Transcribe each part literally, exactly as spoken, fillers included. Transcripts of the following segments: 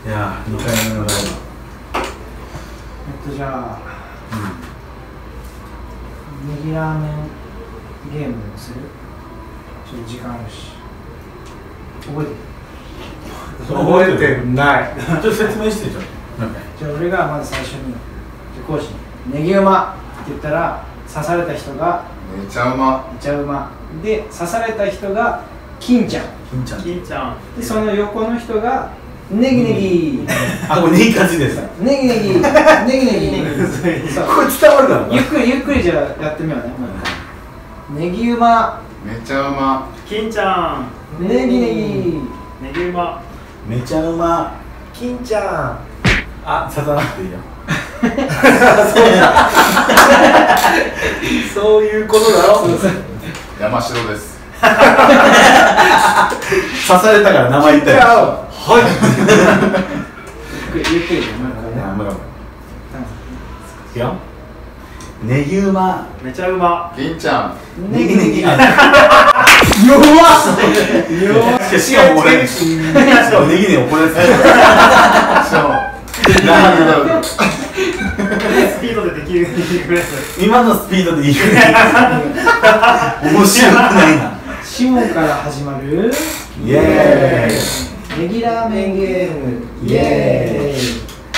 いやー、にかいめのライブ。 えっとじゃあ、ネギラーメンゲームをする？ちょっと時間あるし。覚えてる？ 覚えてない。 ちょっと説明してちょっと。 じゃあ俺がまず最初に講師にネギうまって言ったら刺された人がめちゃうま。 めちゃうまで、刺された人が金ちゃん、 金ちゃん。 金ちゃん。 でその横の人がネギネギ、 あ、これネギ勝ちです。 ネギネギ、ネギネギ。そうこれ伝わるから。 ゆっくりゆっくりじゃあやってみようね。ネギうま、 めちゃうま。 金ちゃん。 ネギネギ、 ネギうま。 めちゃうま。 金ちゃん。 あ、刺さなくていいよ。 そういうことだろ。 山城です。 刺されたから名前言ったよ。はい。 ゆっくりゆっくりじゃあ、まだ。いくよ。ネギうま。 めちゃうま。 金ちゃん。 ネギネギ。弱っ。 弱っ。 しかも俺。しかもネギネギ怒られてた。 スピードでできるぐらい。 今のスピードでいい。面白くないな。 シモンから始まるイエーイ。 ネギラーメンゲームイエーイ。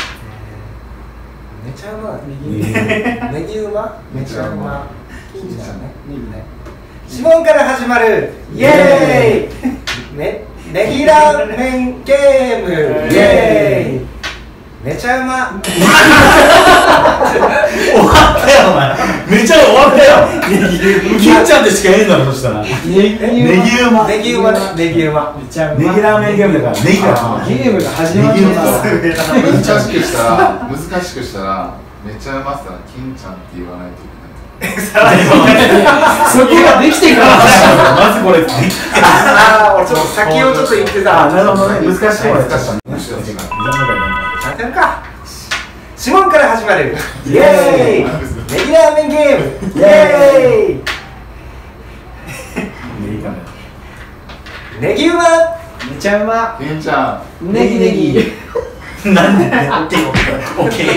めちゃうま。 ネギうま、 めちゃうま。 金ちゃんね、ネギね。 指紋から始まるイエーイ。ね、ネギラーメンゲームイエーイ。めちゃうま。 終わったよお前。めちゃ終わったよ。金ちゃんってしか言えんだろそしたら。ネギうま。 ネギうま。ネギうま。 めちゃうま。 ネギラーメンゲームだからネギだ。 ゲームが始まるんだ。 難しくしたら難しくしたらめちゃうまって言ったら金ちゃんって言わないといけない。 そこができてからまずこれ。 ああ、俺ちょっと先をちょっと言ってた。 なるほどね。難しい。難しい。 ちゃんとやるか。指紋から始まるイエーイ。ネギラーメンゲームイエーイ。ネギうま。 めちゃうま。 金ちゃん。 ネギネギ。 なんで？オッケーオッケー。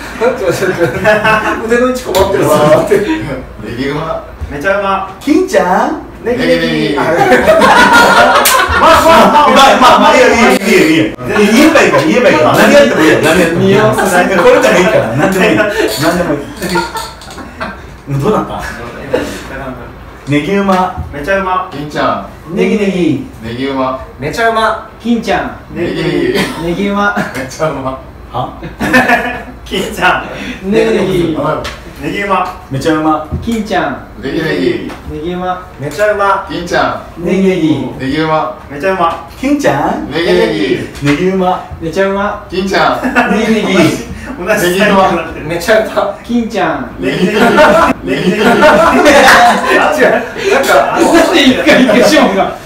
腕の位置困ってるわ。 ネギうま。 めちゃうま。 金ちゃん？ ネギネギ。 ネギネギ。 まあまあまあまあいいよいいよいいよいいよ。言えばいいから言えばいいから。何やってもいいよ。何やってもいいよ。これからいいから何でもいい。何でもいい。どうなった？ネギうま。 めちゃうま。 金ちゃん。 ネギネギ。 ネギうま。 めちゃうま。 金ちゃん。 ネギネギ。 ネギうま。 めちゃうま。 は？ 金ちゃん。 ネギネギ。 ネギうま。 めちゃうま。 金ちゃん。 ネギネギ。 ネギうま。 めちゃうま。 金ちゃん。 ネギネギ。 ネギうま。 めちゃうま。 金ちゃん？ ネギネギ。 ネギうま。 めちゃうま。 金ちゃん。 ネギネギ。 同じネギうま。めちゃうま。 金ちゃん。 ネギネギ。ネギネギ。あ、違う。なんかなんで一回一回シモンが。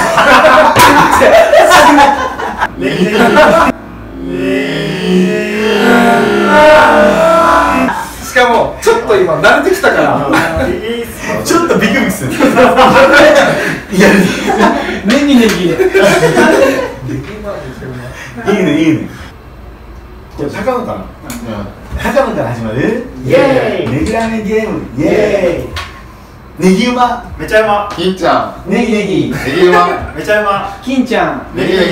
ネギネギ。しかもちょっと今慣れてきたからちょっとビクビクする。いやネギネギ。 いいねいいね。じゃあ高野から。高野から始まる。 イエーイ。 ネギラーメンゲームイエーイ。ネギうま。 めちゃうま。 金ちゃん。 ネギネギ。 ネギうま。 めちゃうま。 金ちゃん。 ネギネギ。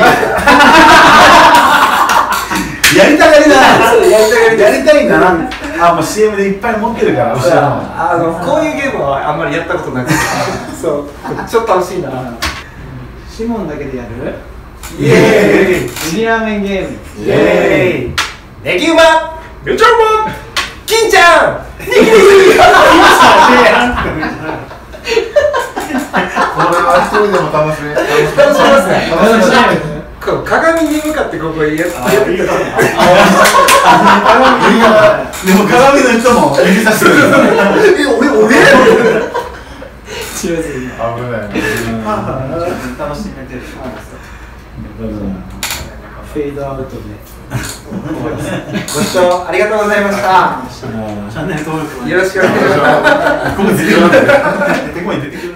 やりたがりだな。 やりたがりやりたいんだな。あ、もう シーエム でいっぱい持ってるから。 あのこういうゲームはあんまりやったことなくて、そうちょっと楽しいな。 シモンだけでやる？ イエーイ。 ネギラーメンゲーム。 イエーイ。ネギうま。めちゃうま。金ちゃん。ネギネギ。 これは一人でも楽しめ。 楽しめますね。 楽しみ。 鏡に向かってここやってた。 でも鏡の人も指さしてる。 え、俺俺？ 違う違う。 危ない。 楽しめてる。 フェードアウトで。 ご視聴ありがとうございました。 チャンネル登録よろしくお願いします。 ここ出てくる。出てこい出てくる。